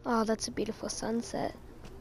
Oh, that's a beautiful sunset.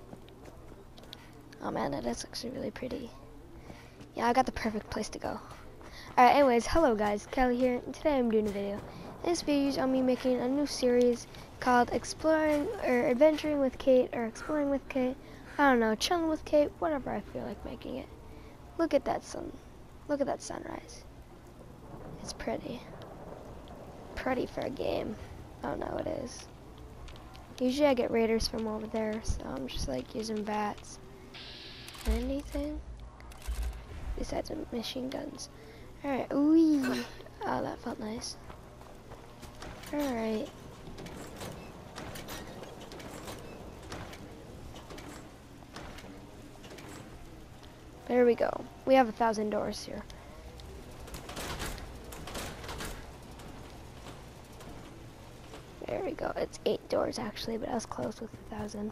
Oh man, that is actually really pretty. Yeah, I got the perfect place to go. Alright, anyways, hello guys, Kelly here, and today I'm doing a video. In this video is on me making a new series called Exploring, or Adventuring with Kate, or Exploring with Kate. I don't know, chilling with Kate, whatever I feel like making it. Look at that sun. Look at that sunrise. It's pretty. Pretty for a game. Oh no, it is. Usually I get raiders from over there, so I'm just like using bats. Anything besides machine guns. Alright, ooh. Oh, that felt nice. Alright. There we go. We have 1,000 doors here. There we go. It's 8 doors actually, but I was close with 1,000.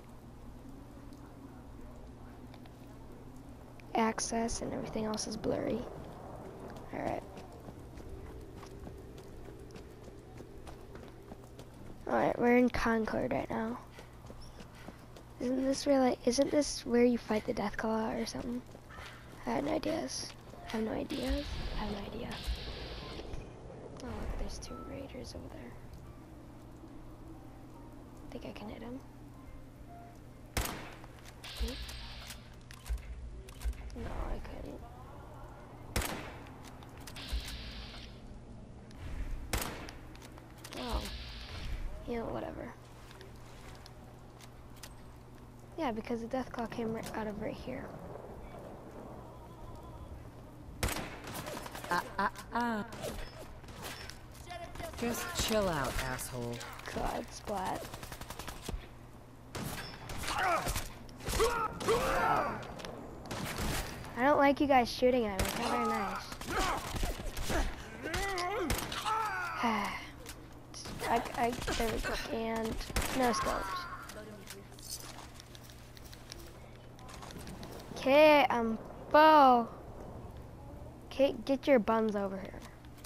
Access and everything else is blurry. Alright. Alright, we're in Concord right now. Isn't this where you fight the Deathclaw or something? I have no ideas. I have no ideas. I have no idea. Oh look, there's 2 raiders over there. Think I can hit him? No, I couldn't. Oh. You know, whatever. Yeah, because the Deathclaw came out of right here. Just chill out, asshole. God, splat. I don't like you guys shooting at me. It's not very nice. There we go. And no scopes. Okay, I'm full. Kate, get your buns over here.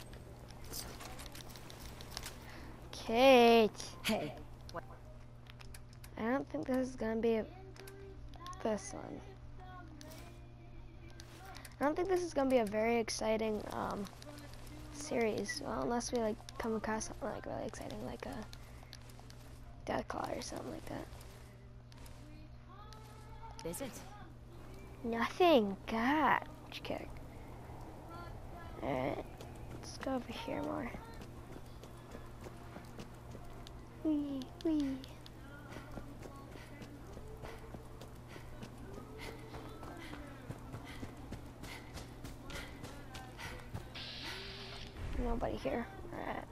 Kate. Hey. I don't think this is gonna be this one. I don't think this is gonna be a very exciting series. Well, unless we like come across something like really exciting, like a Deathclaw or something like that. Is it? Nothing. God, kick. Alright, let's go over here more. Wee, wee. Nobody here. Alright.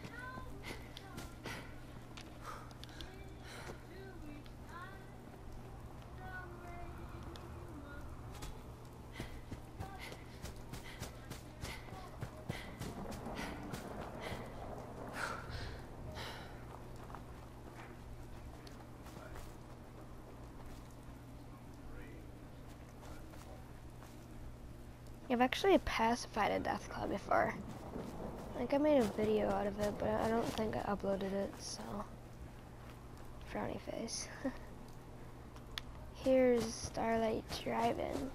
I've actually pacified a Deathclaw before. I think I made a video out of it, but I don't think I uploaded it, so. Frowny face. Here's Starlight Drive-In.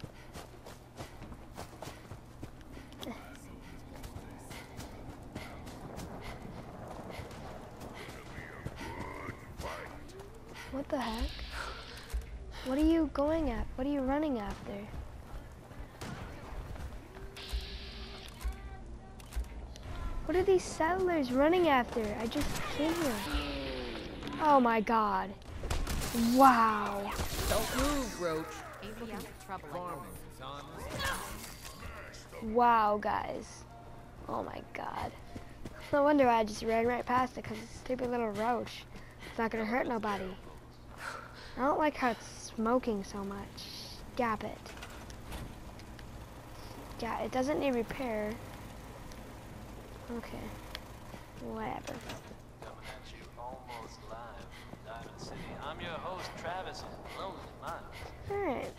What the heck? What are you going at? What are you running after? What are these settlers running after? I just came here. Oh my god. Wow. Don't move, Roach. Wow, guys. Oh my god. No wonder why I just ran right past it, because it's a stupid little roach. It's not gonna hurt nobody. I don't like how it's smoking so much. Stop it. Yeah, it doesn't need repair. Okay. Whatever. Coming at you almost live from Diamond City. I'm your host, Travis. Lonely Miles. Alright.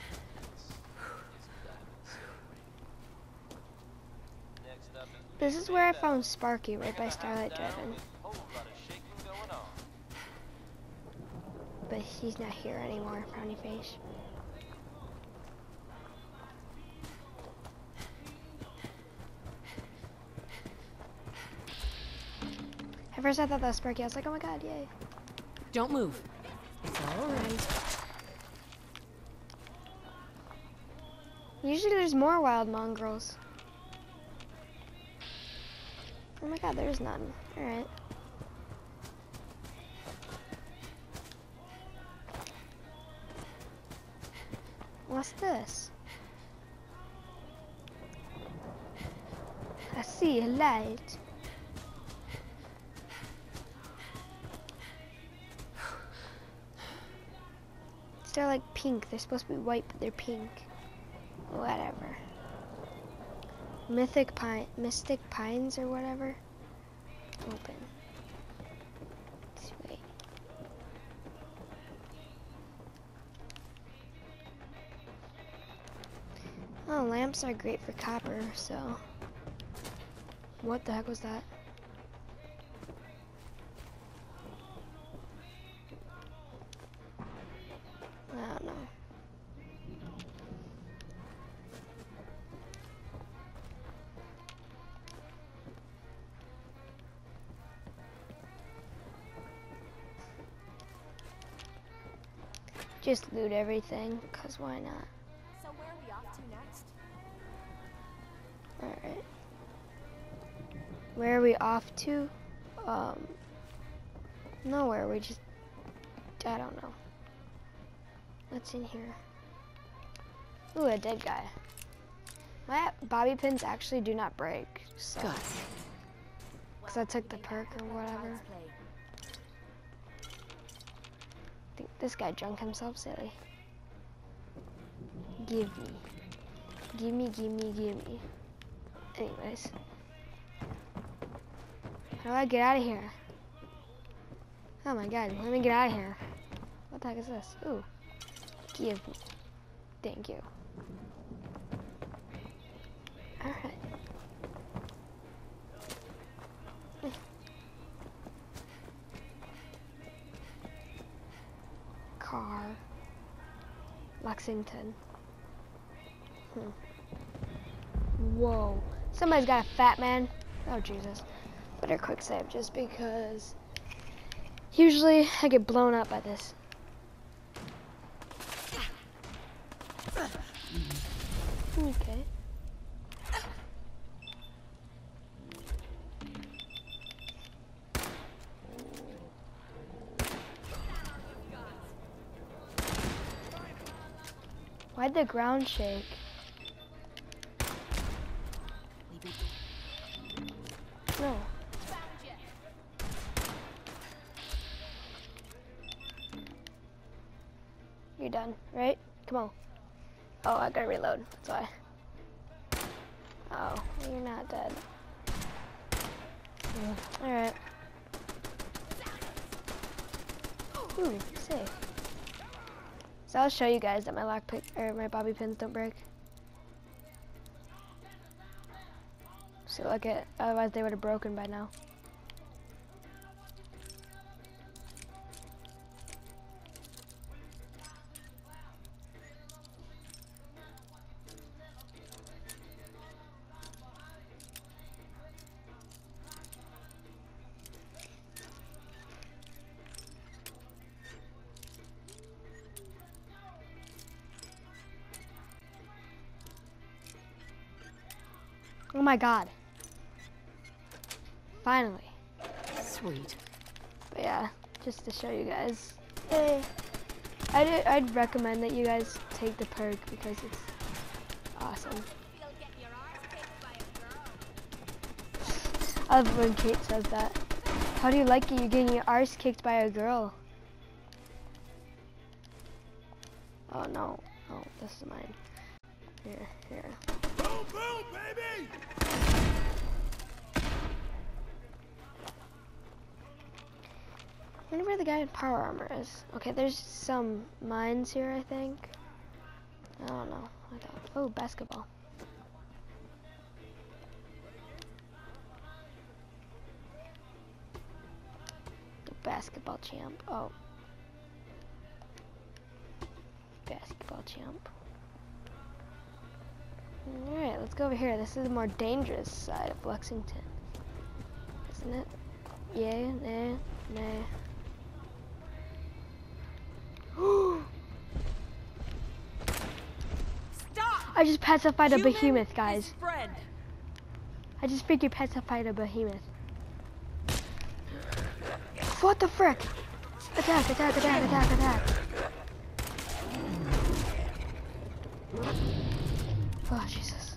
Next up is This is where I found Sparky, right by Starlight Drive-In. whole lot of shaking going on. he's not here anymore, frowny face. At first I thought that was Sparky. I was like, oh my god, yay. Don't move. It's all right. Usually there's more wild mongrels. Oh my god, there's none. Alright. What's this? I see a light. They're like pink. They're supposed to be white, but they're pink. Whatever. Mystic Pines or whatever. Open. Sweet. Oh, lamps are great for copper, so. What the heck was that? I don't know. Just loot everything, cause why not? So where are we off to next? Alright. Where are we off to? Nowhere, we just, I don't know. What's in here? Ooh, a dead guy. My bobby pins actually do not break, so. Good. Cause I took the perk or whatever. I think this guy drunk himself silly. Give me. Gimme, gimme, gimme. Anyways. How do I get out of here? Oh my god, let me get out of here. What the heck is this? Ooh. Give me. Thank you. Alright. Car. Lexington. Whoa. Somebody's got a fat man. Oh Jesus. Better quick save just because usually I get blown up by this. Okay. Why'd the ground shake? No. You're done, right? Come on. Oh, I gotta reload. That's why. Oh, you're not dead. Alright. Ooh, safe. So I'll show you guys that my lockpick or my bobby pins don't break. So look at, otherwise they would have broken by now. Oh my god. Finally. Sweet. But yeah, just to show you guys. Hey. I'd recommend that you guys take the perk because it's awesome. You'll get your arse kicked by a girl. I love when Kate says that. How do you like it? You're getting your arse kicked by a girl. Oh no. Oh, this is mine. Here, here. Boom, boom, baby! I wonder where the guy in power armor is. Okay, there's some mines here, I think. I don't know. Oh, basketball. The basketball champ. Oh. basketball jump. Alright, let's go over here. This is the more dangerous side of Lexington. Isn't it? Yeah, nah. Stop! I just pacified a Human behemoth, guys. is friend. I just freaking pacified a behemoth. What the frick? Attack, attack, attack, attack, attack. Oh, Jesus.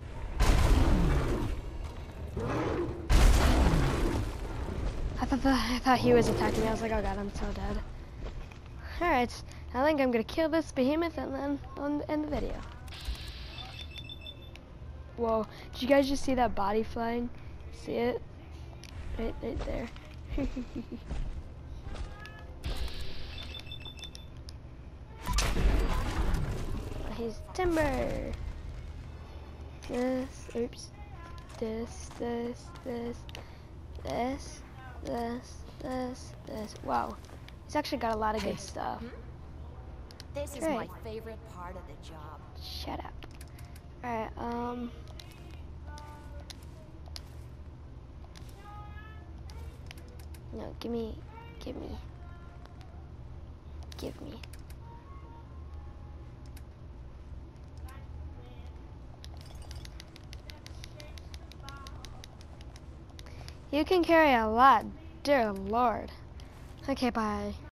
I thought he was attacking me. I was like, oh god, I'm so dead. Alright, I think I'm gonna kill this behemoth and then end the video. Whoa, did you guys just see that body flying? See it? Right there. He's timber. Oops. This. Wow. He's actually got a lot of good stuff. This is my favorite part of the job. Shut up. Alright, no, give me. You can carry a lot, dear Lord. Okay, bye.